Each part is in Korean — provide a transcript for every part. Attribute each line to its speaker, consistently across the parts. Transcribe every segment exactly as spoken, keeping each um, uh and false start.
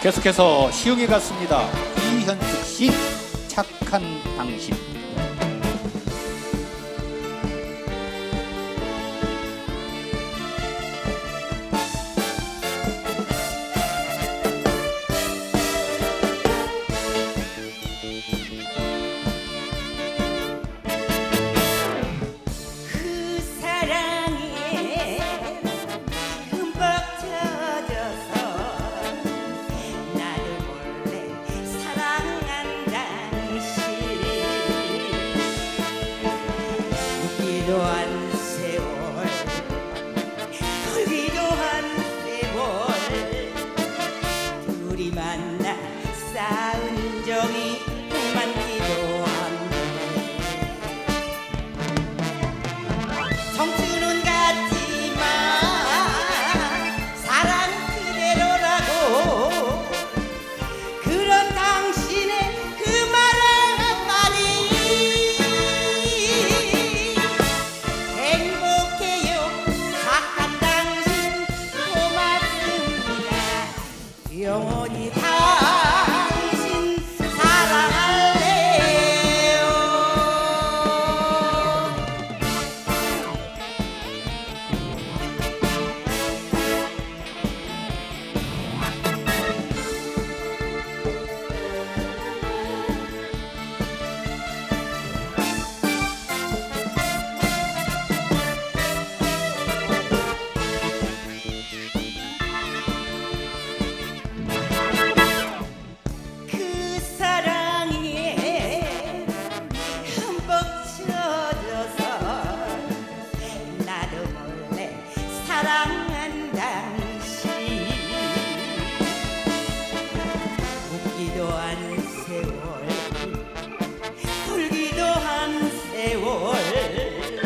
Speaker 1: 계속해서 시흥에 갔습니다. 이현숙 씨, 착한 당신.
Speaker 2: 울기도 한 세월, 울기도 한 세월, 둘이 만나 쌓은 정이 많기도 한데 청춘은 같지만 사랑 그대로라고 그런 당신의 그 말은 한마디 영원히 당신 사랑할래요. 사랑한 당신 웃기도 한 세월, 울기도 한 세월,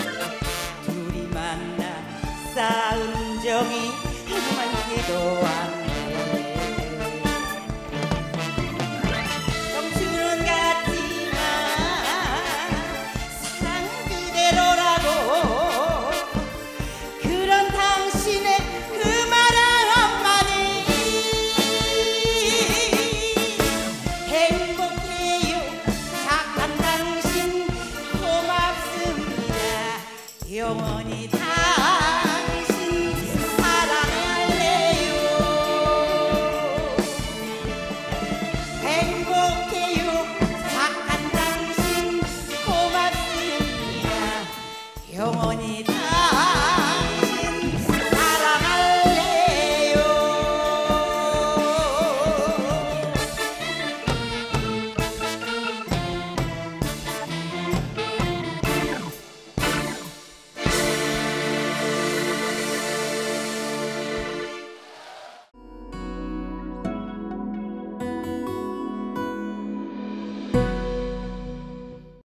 Speaker 2: 둘이 만나 쌓은 정이 많기도 한